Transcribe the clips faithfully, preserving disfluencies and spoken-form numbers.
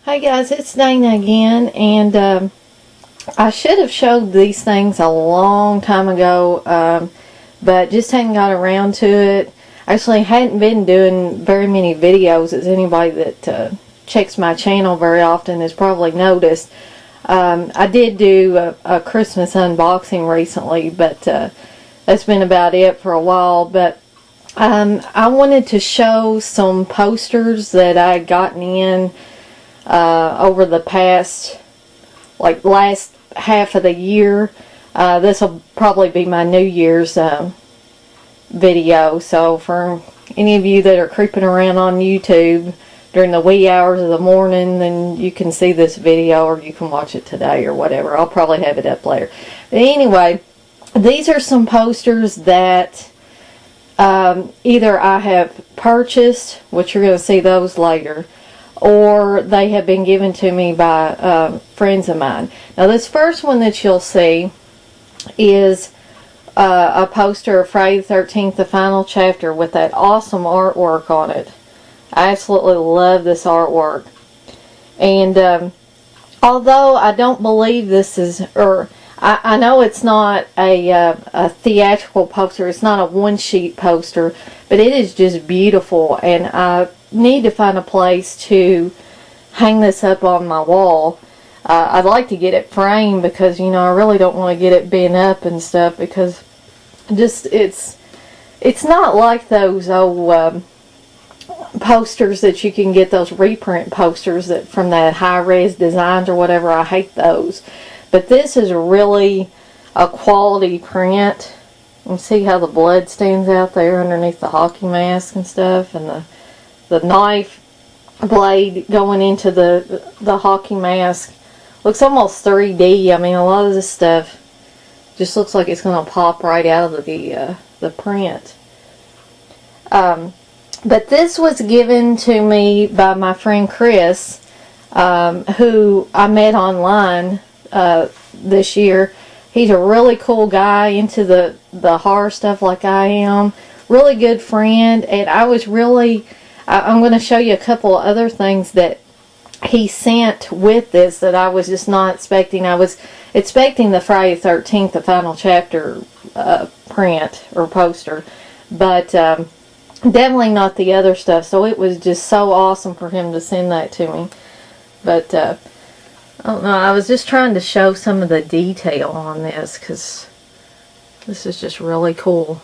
Hi guys, it's Dana again, and um, I should have showed these things a long time ago, um, but just hadn't got around to it. Actually, hadn't been doing very many videos, as anybody that uh, checks my channel very often has probably noticed. Um, I did do a, a Christmas unboxing recently, but uh, that's been about it for a while. But um, I wanted to show some posters that I had gotten in Uh, over the past, like last half of the year. Uh, this will probably be my New Year's uh, video, so for any of you that are creeping around on YouTube during the wee hours of the morning, then you can see this video, or you can watch it today or whatever. I'll probably have it up later. But anyway, these are some posters that um, either I have purchased, which you're going to see those later, or they have been given to me by uh, friends of mine. Now this first one that you'll see is uh, a poster of Friday the thirteenth, the final chapter, with that awesome artwork on it. I absolutely love this artwork. And um, although I don't believe this is, or I, I know it's not a, uh, a theatrical poster, it's not a one-sheet poster, but it is just beautiful, and I need to find a place to hang this up on my wall. Uh, I'd like to get it framed because, you know, I really don't want to get it bent up and stuff, because just it's it's not like those old um, posters that you can get, those reprint posters that from that high-res designs or whatever. I hate those. But this is really a quality print. You can see how the blood stands out there underneath the hockey mask and stuff, and the the knife blade going into the the hockey mask looks almost three D. I mean, a lot of this stuff just looks like it's going to pop right out of the uh, the print. Um, but this was given to me by my friend Chris, um, who I met online uh, this year. He's a really cool guy, into the the horror stuff like I am. Really good friend, and I was really. I'm going to show you a couple of other things that he sent with this that I was just not expecting. I was expecting the Friday the thirteenth, the final chapter uh, print or poster, but um, definitely not the other stuff. So it was just so awesome for him to send that to me. But uh, I don't know, I was just trying to show some of the detail on this, because this is just really cool.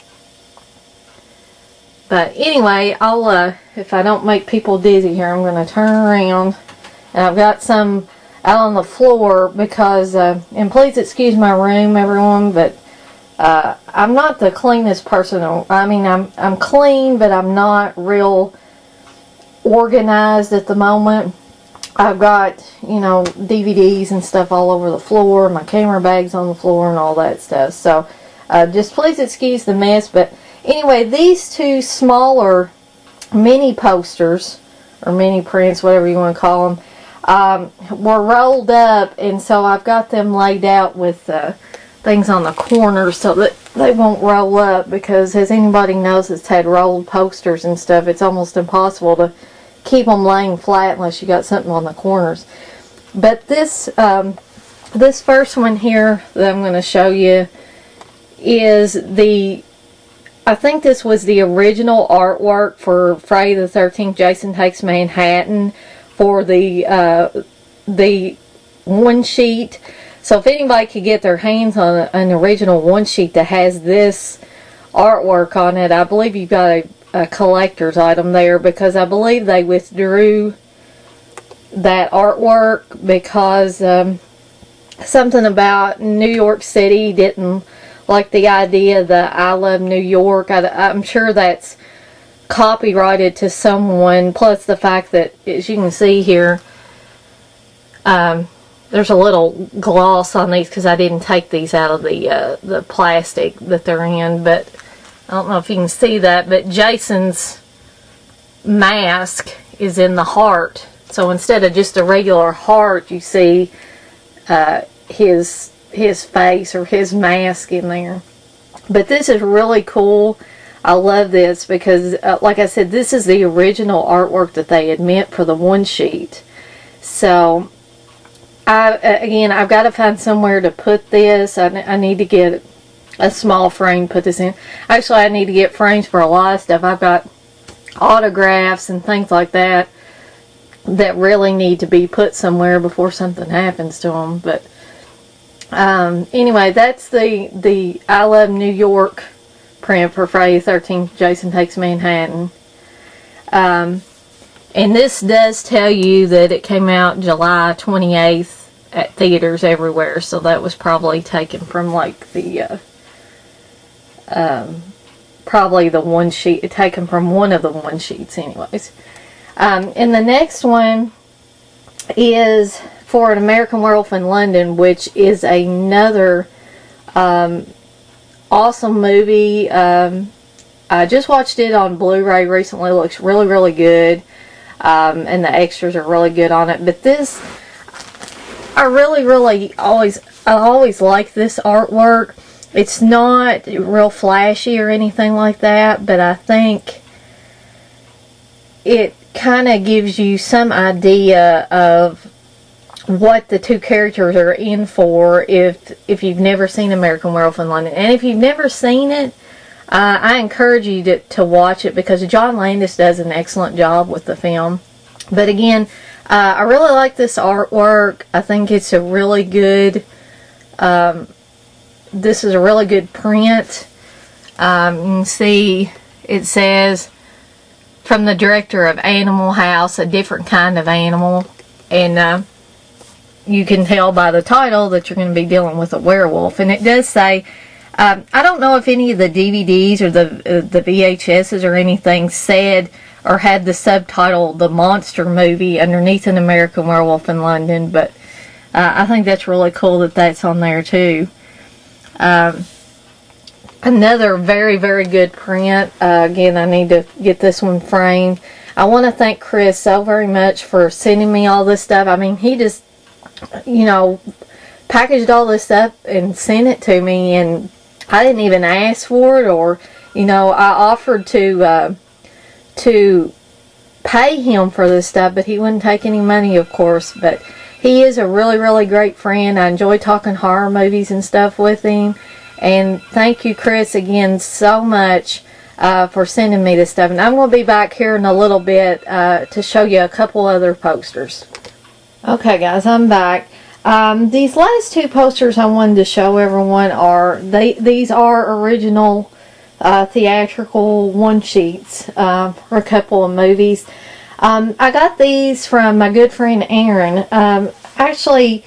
But anyway, I'll, uh, if I don't make people dizzy here, I'm going to turn around. And I've got some out on the floor because, uh, and please excuse my room, everyone, but uh, I'm not the cleanest person. I mean, I'm, I'm clean, but I'm not real organized at the moment. I've got, you know, D V Ds and stuff all over the floor, my camera bags on the floor and all that stuff. So, uh, just please excuse the mess, but anyway, these two smaller mini posters, or mini prints, whatever you want to call them, um, were rolled up, and so I've got them laid out with uh, things on the corners so that they won't roll up, because as anybody knows that's had rolled posters and stuff, it's almost impossible to keep them laying flat unless you got something on the corners. But this, um, this first one here that I'm going to show you is the... I think this was the original artwork for Friday the thirteenth, Jason Takes Manhattan, for the uh, the one sheet. So if anybody could get their hands on a, an original one sheet that has this artwork on it, I believe you've got a, a collector's item there, because I believe they withdrew that artwork because um, something about New York City didn't like the idea that I Love New York. I, I'm sure that's copyrighted to someone, plus the fact that, as you can see here, um, there's a little gloss on these because I didn't take these out of the uh, the plastic that they're in, but I don't know if you can see that, but Jason's mask is in the heart. So instead of just a regular heart, you see uh, his his face or his mask in there. But this is really cool. I love this because, uh, like I said, this is the original artwork that they had meant for the one sheet. So, I again, I've got to find somewhere to put this. I, I need to get a small frame to put this in. Actually, I need to get frames for a lot of stuff. I've got autographs and things like that that really need to be put somewhere before something happens to them. But um, anyway, that's the the I Love New York print for Friday the thirteenth, Jason Takes Manhattan. Um, and this does tell you that it came out July twenty-eighth at theaters everywhere, so that was probably taken from like the uh, um, probably the one sheet, taken from one of the one sheets anyways. Um, and the next one is For an American Werewolf in London, which is another um, awesome movie. Um, I just watched it on Blu-ray recently. It looks really, really good. Um, and the extras are really good on it. But this, I really, really always, I always like this artwork. It's not real flashy or anything like that, but I think it kind of gives you some idea of what the two characters are in for if if you've never seen American Werewolf in London. And if you've never seen it, uh, I encourage you to, to watch it, because John Landis does an excellent job with the film. But again, uh, I really like this artwork. I think it's a really good, um, this is a really good print. Um, you can see it says, from the director of Animal House, a different kind of animal. And uh, you can tell by the title that you're going to be dealing with a werewolf. And it does say, um, I don't know if any of the D V Ds or the uh, the V H Ss or anything said or had the subtitle The Monster Movie underneath An American Werewolf in London, but uh, I think that's really cool that that's on there too. Um, another very, very good print. Uh, again, I need to get this one framed. I want to thank Chris so very much for sending me all this stuff. I mean, he just, you know, packaged all this up and sent it to me, and I didn't even ask for it, or, you know, I offered to uh, to pay him for this stuff, but he wouldn't take any money, of course. But he is a really, really great friend. I enjoy talking horror movies and stuff with him. And thank you, Chris, again so much uh, for sending me this stuff. And I'm going to be back here in a little bit uh, to show you a couple other posters. Okay, guys, I'm back. Um, these last two posters I wanted to show everyone are, they these are original uh, theatrical one-sheets uh, for a couple of movies. Um, I got these from my good friend Aaron. Um, actually,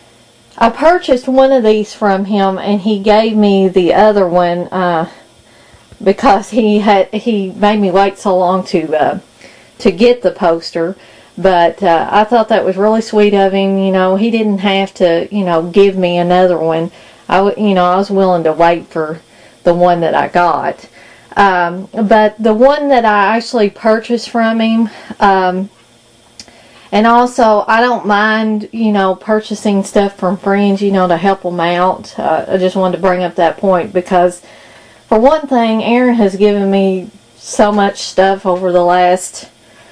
I purchased one of these from him, and he gave me the other one uh, because he had he made me wait so long to uh, to get the poster. But uh, I thought that was really sweet of him. You know, he didn't have to, you know, give me another one. I, w you know, I was willing to wait for the one that I got. Um, but the one that I actually purchased from him, um, and also I don't mind, you know, purchasing stuff from friends, you know, to help them out. Uh, I just wanted to bring up that point because, for one thing, Aaron has given me so much stuff over the last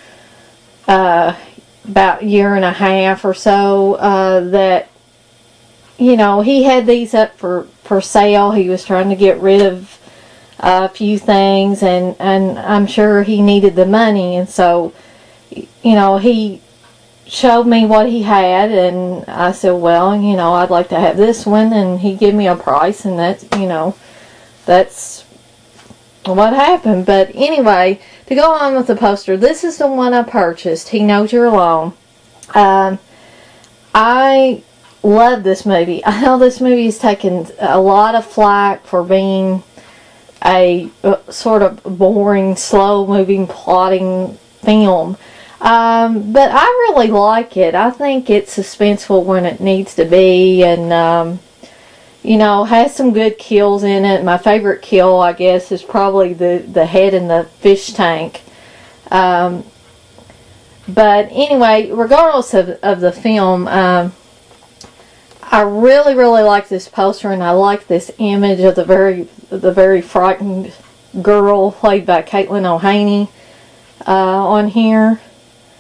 uh, about year and a half or so uh, that, you know, he had these up for, for sale. He was trying to get rid of a few things, and, and I'm sure he needed the money, and so, you know, he showed me what he had, and I said, well, you know, I'd like to have this one, and he gave me a price, and that's, you know, that's what happened. But anyway, to go on with the poster, this is the one I purchased, He Knows You're Alone. Um, I love this movie. I know this movie has taken a lot of flack for being a uh, sort of boring, slow-moving, plotting film. Um, but I really like it. I think it's suspenseful when it needs to be, and, um, you know, has some good kills in it. My favorite kill, I guess, is probably the, the head in the fish tank. Um, but anyway, regardless of, of the film, um, I really, really like this poster, and I like this image of the very, the very frightened girl played by Caitlin O'Haney uh, on here.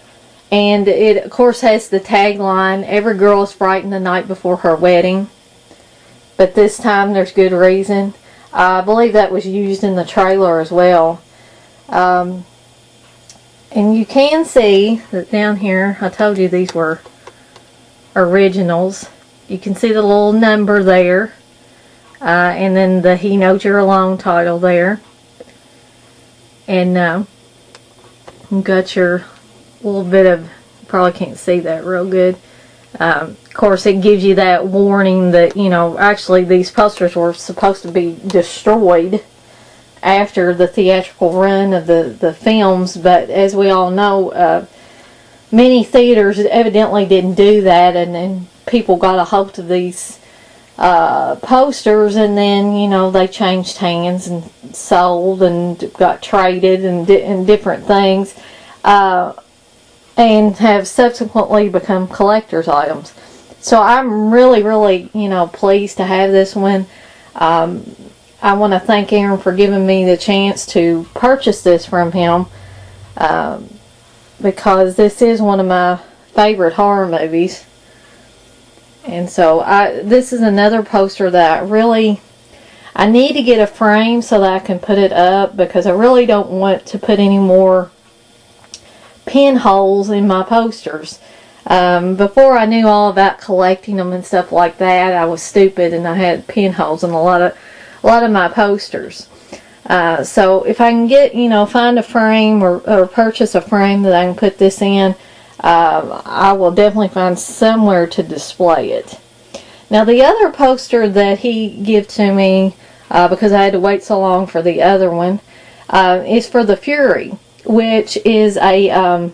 And it, of course, has the tagline, "Every girl is frightened the night before her wedding, but this time there's good reason." Uh, I believe that was used in the trailer as well. Um, and you can see that down here, I told you these were originals. You can see the little number there. Uh, and then the "He Knows You're Alone" title there. And uh, you got your little bit of, you probably can't see that real good. Um, of course, it gives you that warning that, you know, actually these posters were supposed to be destroyed after the theatrical run of the, the films. But as we all know, uh, many theaters evidently didn't do that, and then people got a hold of these Uh, posters, and then, you know, they changed hands and sold and got traded and, di and different things, uh, and have subsequently become collector's items. So I'm really, really, you know, pleased to have this one. Um, I want to thank Aaron for giving me the chance to purchase this from him, um, because this is one of my favorite horror movies. And so I, this is another poster that I really, I need to get a frame so that I can put it up, because I really don't want to put any more pinholes in my posters. Um, before I knew all about collecting them and stuff like that, I was stupid and I had pinholes in a lot of, a lot of my posters. Uh, so if I can get, you know, find a frame or, or purchase a frame that I can put this in, Uh, I will definitely find somewhere to display it. Now, the other poster that he gave to me, uh, because I had to wait so long for the other one, uh, is for The Fury, which is a um,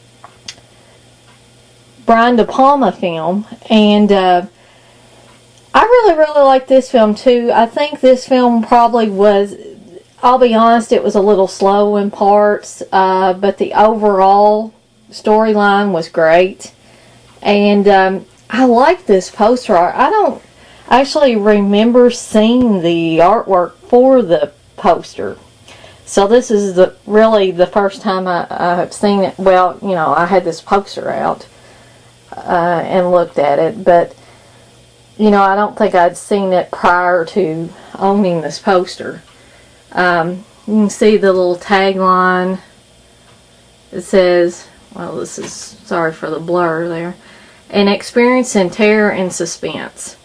Brian De Palma film. And uh, I really, really like this film too. I think this film probably was, I'll be honest, it was a little slow in parts, uh, but the overall storyline was great. And um, I like this poster art. I don't actually remember seeing the artwork for the poster, so this is the really the first time I, I have seen it. Well, you know, I had this poster out uh, and looked at it, but you know, I don't think I'd seen it prior to owning this poster. Um, you can see the little tagline. It says, well, this is, sorry for the blur there, "An experience in terror and suspense."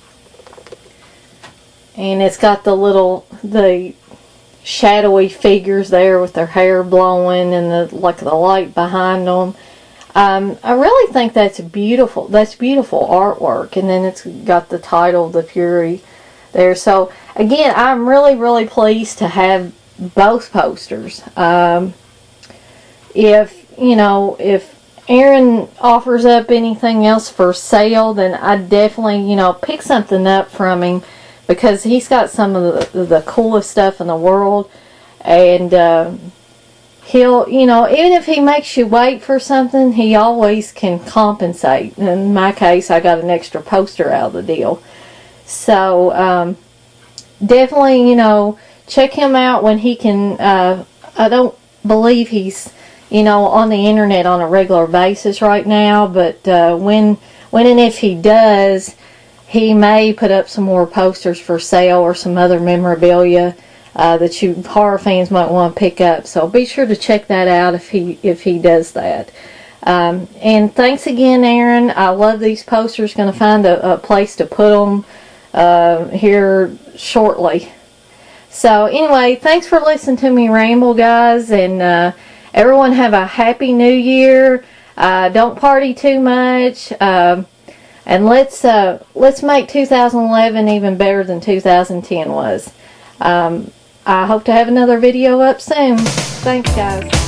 And it's got the little, the shadowy figures there with their hair blowing and the, like the light behind them. Um, I really think that's beautiful. That's beautiful artwork. And then it's got the title, The Fury, there. So, again, I'm really, really pleased to have both posters. Um, if You know, if Aaron offers up anything else for sale, then I definitely, you know, pick something up from him, because he's got some of the, the coolest stuff in the world. And uh, he'll, you know, even if he makes you wait for something, he always can compensate. In my case, I got an extra poster out of the deal. So, um, definitely, you know, check him out when he can. Uh, I don't believe he's, you know, on the internet on a regular basis right now, but uh, when when and if he does, he may put up some more posters for sale or some other memorabilia uh, that you horror fans might want to pick up. So be sure to check that out if he if he does that. Um, and thanks again, Aaron. I love these posters. Going to find a, a place to put them uh, here shortly. So anyway, thanks for listening to me ramble, guys, and uh, everyone have a happy new year. Uh, don't party too much, um, and let's uh, let's make two thousand eleven even better than two thousand ten was. Um, I hope to have another video up soon. Thanks, guys.